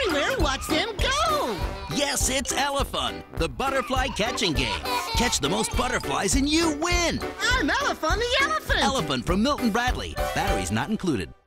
everywhere. Watch them go. Yes, it's Elefun, the butterfly catching game. Catch the most butterflies and you win. I'm Elefun the elephant. Elefun from Milton Bradley. Batteries not included.